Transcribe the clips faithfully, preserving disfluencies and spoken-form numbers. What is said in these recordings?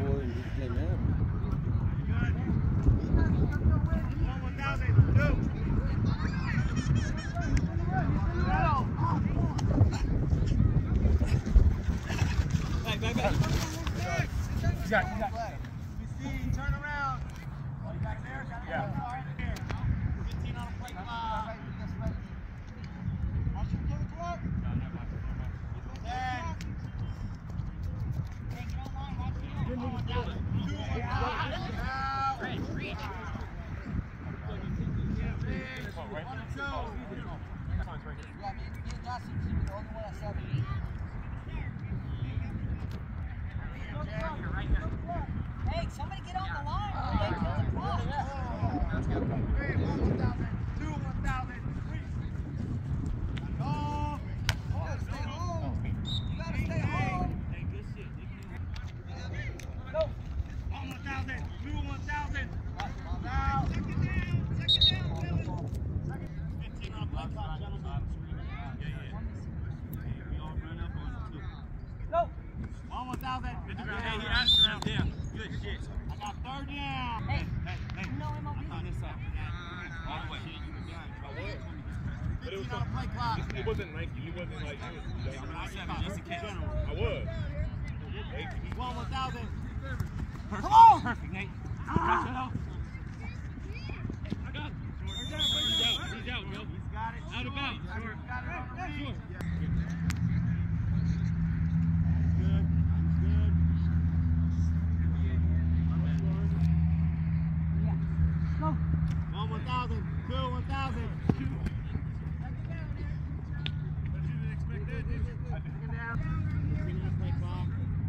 for and just didn't have it. one thousand, two. Back, back, back. You got it, you got it. You see, turn around. Oh, you got it there? Got it there? Yeah. All right, here. fifteen on the play clock. Watch your give it to her. No, never mind. ten. Hey, get online. Watch it. Two, one thousand. Two, one thousand. Out. Reach, reach. One and two. Yeah, me and Justin, you were the only one that said it. Hey, somebody get on the line. Oh, they kill the clock. Let's go. Three, one, one thousand. Two, one thousand. Three. Oh, you gotta stay home. You gotta stay home. Hey, good shit. Go. One, one thousand. Two, one thousand. Now. Second down. Second down, Dylan. fifteen on play clock, gentlemen. Yeah, yeah. We all run up on it, too. Go. One, one thousand. Hey, he asked around there. Good shit. I got third down. Hey, hey, hey. You know him up here? On this side. All the way. But it was on play clock. It wasn't like you wasn't like you. Just in case. I was. One, one thousand. Come on. Perfect, Nate. Catch it out. I got it. He's out. He's out, bro. He's got it. Out of bounds. Short. Got it. Short. Good. Good. Go. One, one thousand. Two, one thousand. What you expected? Second down. Fifteen on play clock.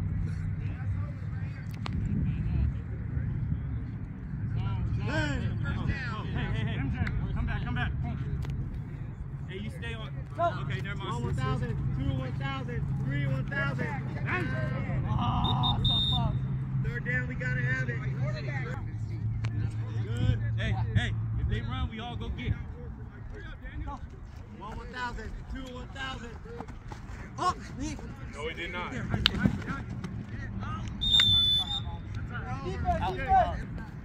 Hey, hey, hey. M J, come back, come back. Hey, you stay on. Go. Okay, never mind. One, one thousand. Two, one thousand. Three, one thousand. Oh, so close. Third down, we gotta have it. Good. Hey, hey, if they run, we all go get it. One, one thousand. Two, one thousand. Oh, me. No, he did not. Defense, defense.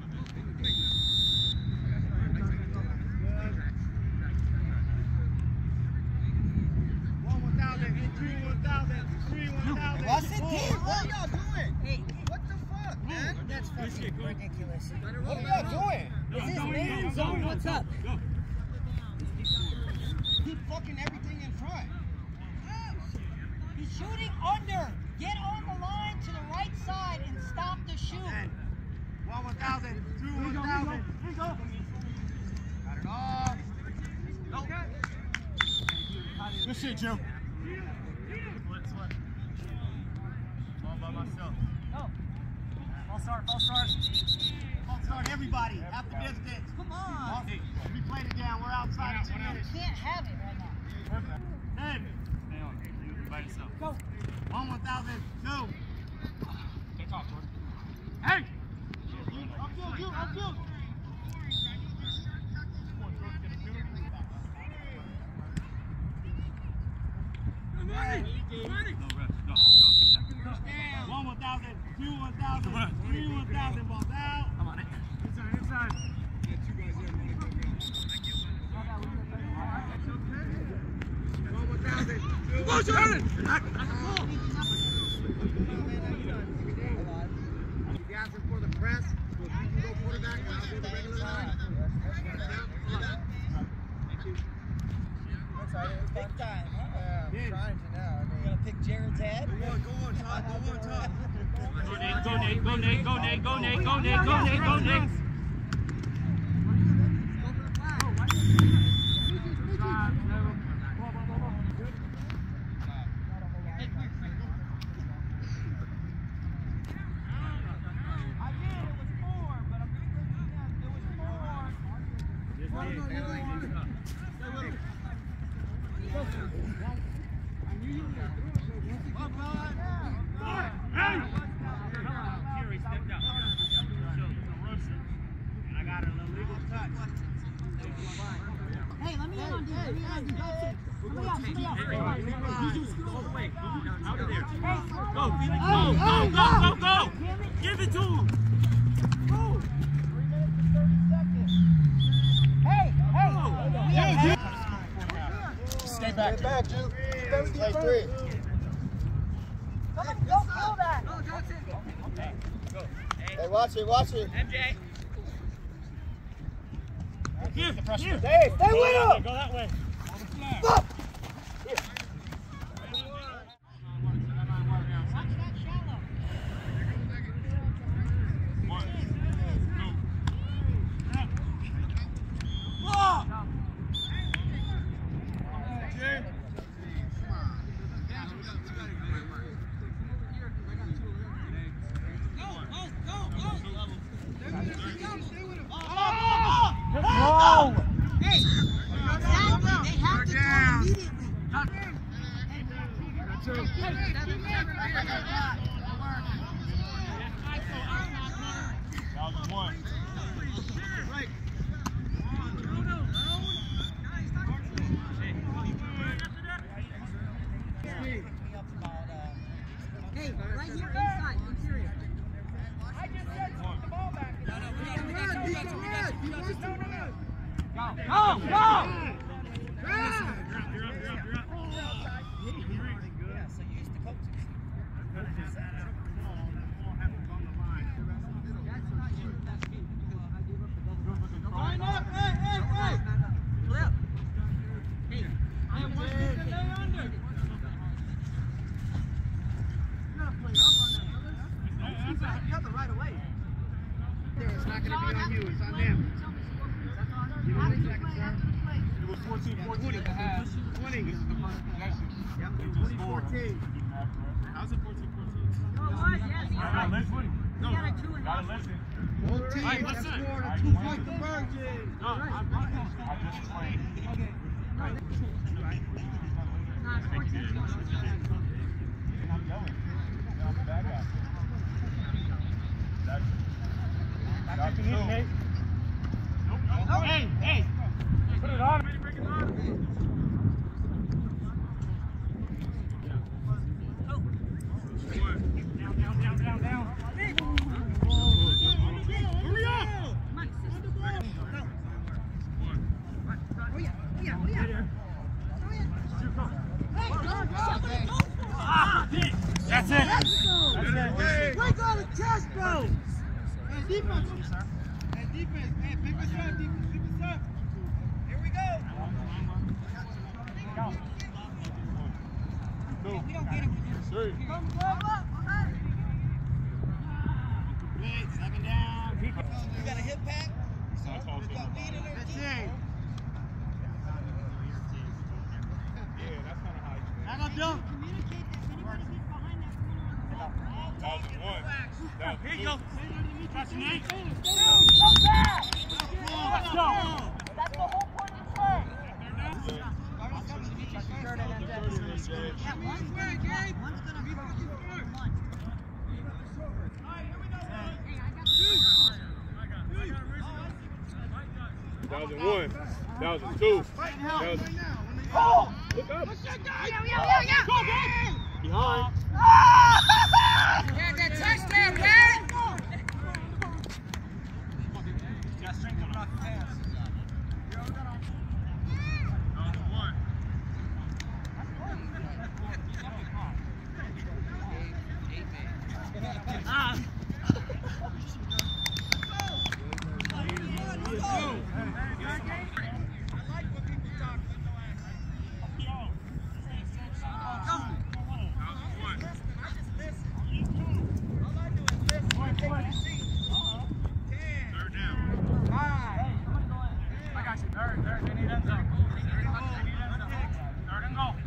What's it, team? What are y'all doing? Hey, what the fuck, man? That's fucking ridiculous. What are y'all doing? Is this man zone? What's up? Keep fucking everything in front. He's shooting under. Get on the line to the right side and stop the shoot. One, one thousand. Two, one thousand. Here you go. Got it all. Nope. Good shit, Jim. Myself. No. False start, false start. False start, everybody. Half the distance. Come on. Hey, we played it down. We're outside in two minutes. You can't have it right now. Ten. Stay on. You by yourself. Go. One, one thousand. Two. Take off, Jordan. Hey! I'm good, you, I'm good. Ready. Ready. No rest. Go, go. One, one thousand, two, one thousand, three, one thousand, balls out. Come on, inside, inside. Yeah, two guys here. One, one thousand, two, one thousand. You asking for the press, so if you can go quarterback, I'll do the regular line. Thank you. Big time, huh? Yeah, I'm trying to now. I mean, you gonna pick Jared's head? Go on, go on, Todd, go on, Todd. Go Nate, go Nate, go Nate, go Nate, go Nate, go Nate, go Nate, go Nate. Go, Felix, go, go, go, go, go! Give it to him. Move. Hey, hey. Yeah, Stay back. Stay back, Juke. Play three. Come on, don't pull that. Hey, watch it, watch it. M J. Here, here. Stay, stay with him. Go that way. Stop. Hey, right here inside, interior. I just said the ball back. No, no, we got to run. We got to run. We got to run. Go, go, go! You're up, you're up, you're up, you're up. Yeah, so use the coaches. Line up, hey, hey, hey! Flip. Hey, I have one piece to lay under. You gotta play up on that, brother. You got the right away. It's not gonna be on you, it's on them. You know what exactly, sir? It was fourteen fourteen at the half. twenty. This is the first possession. Yep, They just twenty scored. fourteen. How's it fourteen fourteen? No, it was, yes. I gotta listen. We got a two and Gotta one. listen. One team Hey, that listen. scored a I two won. point conversion. No, I'm, I just explained. Nah, it's fourteen. I'm yelling. I'm the bad guy. That's, that's two. Hey, hey! Put it on. Bring it on. Down, down, down, down, down. Hurry up! That's it. That's it. Break all the chest, bro! Hey, defense! Hey, defense! Hey, pick us up, defense! Pick us up! Here we go! Two. We don't get it. Three. Come, come up! Wait, second down. You got a hip pack? That's all We got lead in our team. Yeah, that's kind of high. Back up, dunk. That was one. That was Here you two. go. That's an eight. Go back! Let's go. That's the whole point of the play. Yeah, one's gonna drop, one's gonna throw. One. Hey, I got two. That was a one. That was a two. That was a... Oh! Look up. Yeah, yeah, yeah, yeah. Behind. Yeah, that touchdown, Barrett. Got strength coming off your hands. That was a one. Ah. Third down. I got you. Third, third. They need end zone. They need end zone. Third and goal.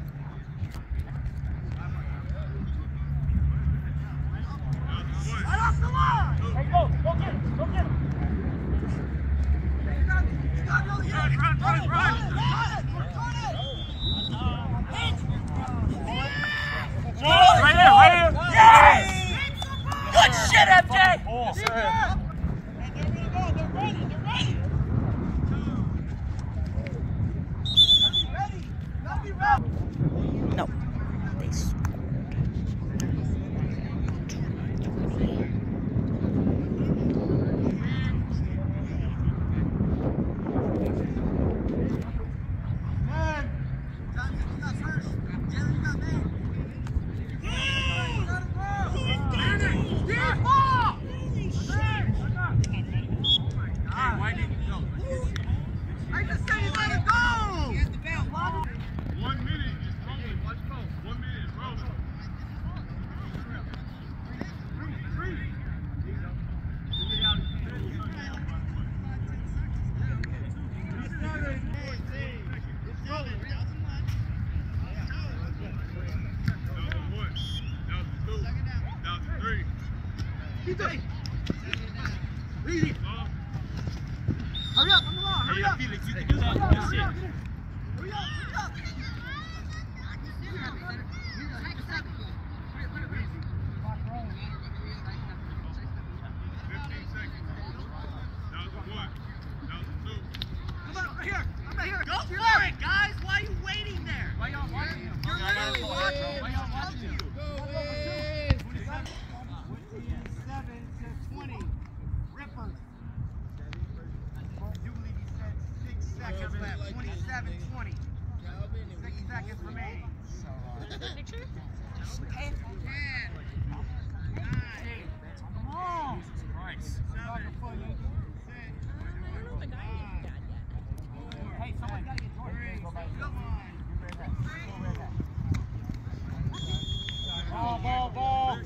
Right off the line. Hey, go. Go get him. Go get him. You got, you got no Keep going. Easy. Hurry up, on the ball, hurry up. Felix, you can do that. Good shit. Hurry up, hurry up. fifteen seconds. That was a one. That was a two. Come on, right here. I'm right here. Go for it, guys. Why are you waiting there? Why y'all watching him? You're literally watching. Why y'all watching you? twenty-seven to twenty. Rippers. You believe he said six seconds left. twenty-seven twenty. Six seconds remaining. Picture? ten. nine. Come on. Nice. seven. I don't know if the guy is dad yet. Hey, someone gotta get Jordan. Come on. Ball, ball, ball.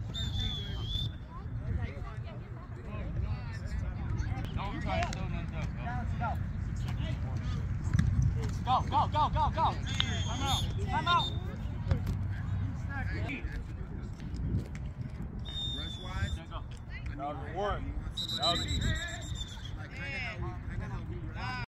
Don't try to do nothing. Go, go, go, go, go. Time out. Time out. That was a one. That was a